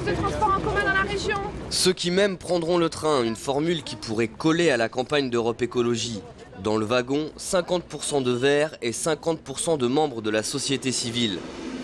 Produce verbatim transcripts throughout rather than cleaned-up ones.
propose de transport en commun dans la région. Ceux qui m'aiment prendront le train, une formule qui pourrait coller à la campagne d'Europe Écologie. Dans le wagon, cinquante pour cent de verts et cinquante pour cent de membres de la société civile.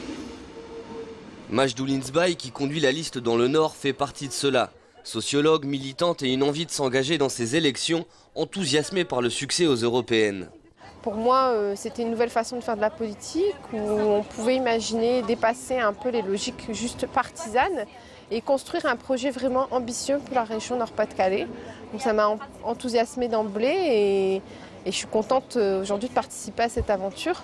Majdou Linsbaï, qui conduit la liste dans le Nord, fait partie de cela. Sociologue, militante et une envie de s'engager dans ces élections, enthousiasmée par le succès aux européennes. Pour moi, euh, c'était une nouvelle façon de faire de la politique où on pouvait imaginer dépasser un peu les logiques juste partisanes et construire un projet vraiment ambitieux pour la région Nord-Pas-de-Calais. Donc ça m'a enthousiasmée d'emblée et, et je suis contente euh, aujourd'hui de participer à cette aventure.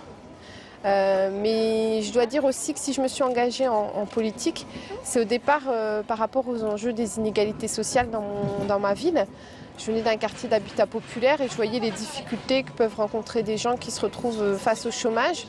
Euh, mais je dois dire aussi que si je me suis engagée en, en politique, c'est au départ euh, par rapport aux enjeux des inégalités sociales dans, mon, dans ma ville. Je venais d'un quartier d'habitat populaire et je voyais les difficultés que peuvent rencontrer des gens qui se retrouvent face au chômage.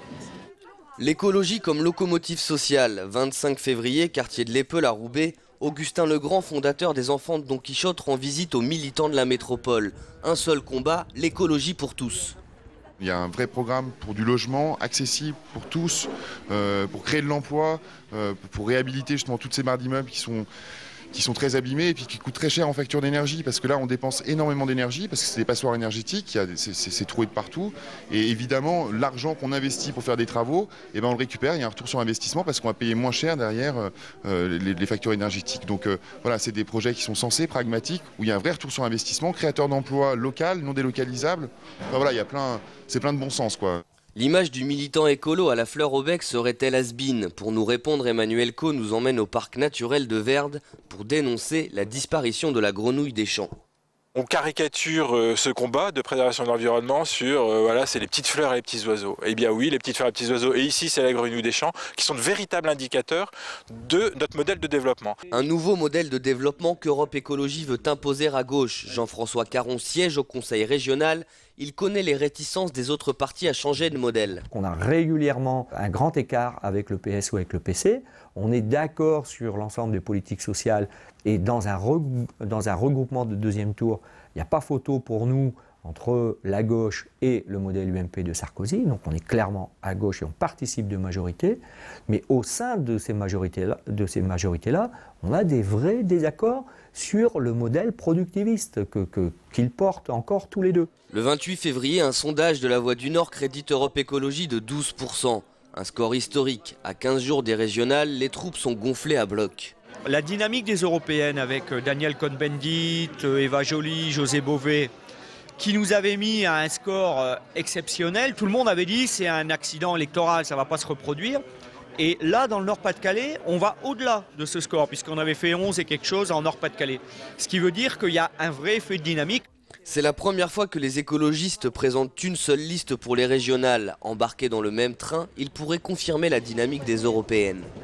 L'écologie comme locomotive sociale, vingt-cinq février, quartier de l'Épeule à Roubaix, Augustin Legrand, fondateur des Enfants de Don Quichotte, rend visite aux militants de la métropole. Un seul combat, l'écologie pour tous. Il y a un vrai programme pour du logement accessible pour tous, euh, pour créer de l'emploi, euh, pour réhabiliter justement toutes ces barres d'immeubles qui sont, qui sont très abîmées et puis qui coûtent très cher en facture d'énergie parce que là on dépense énormément d'énergie parce que c'est des passoires énergétiques, c'est troué de partout et évidemment l'argent qu'on investit pour faire des travaux, eh ben, on le récupère, il y a un retour sur investissement parce qu'on va payer moins cher derrière euh, les, les factures énergétiques. Donc euh, voilà, c'est des projets qui sont sensés, pragmatiques, où il y a un vrai retour sur investissement, créateur d'emplois local, non délocalisables. Enfin, voilà, il y a plein, c'est plein de bon sens, quoi. L'image du militant écolo à la fleur au bec serait-elle has-been? Pour nous répondre, Emmanuel Co nous emmène au parc naturel de Verdes pour dénoncer la disparition de la grenouille des champs. On caricature euh, ce combat de préservation de l'environnement sur, euh, voilà, c'est les petites fleurs et les petits oiseaux. Eh bien oui, les petites fleurs et les petits oiseaux, et ici c'est la grenouille des champs, qui sont de véritables indicateurs de notre modèle de développement. Un nouveau modèle de développement qu'Europe Écologie veut imposer à gauche. Jean-François Caron siège au conseil régional. Il connaît les réticences des autres partis à changer de modèle. On a régulièrement un grand écart avec le P S ou avec le P C. On est d'accord sur l'ensemble des politiques sociales et dans un, regou dans un regroupement de deuxième tour, il n'y a pas photo pour nous entre la gauche et le modèle U M P de Sarkozy. Donc on est clairement à gauche et on participe de majorité. Mais au sein de ces majorités-là, de ces majorités-là, on a des vrais désaccords sur le modèle productiviste que, que, qu'ils portent encore tous les deux. Le vingt-huit février, un sondage de la Voix du Nord crédite Europe Écologie de douze pour cent. Un score historique. À quinze jours des régionales, les troupes sont gonflées à bloc. La dynamique des européennes avec Daniel Cohn-Bendit, Eva Joly, José Bové, qui nous avait mis à un score exceptionnel. Tout le monde avait dit c'est un accident électoral, ça ne va pas se reproduire. Et là, dans le Nord-Pas-de-Calais, on va au-delà de ce score, puisqu'on avait fait onze et quelque chose en Nord-Pas-de-Calais. Ce qui veut dire qu'il y a un vrai effet de dynamique. C'est la première fois que les écologistes présentent une seule liste pour les régionales. Embarqués dans le même train, ils pourraient confirmer la dynamique des européennes.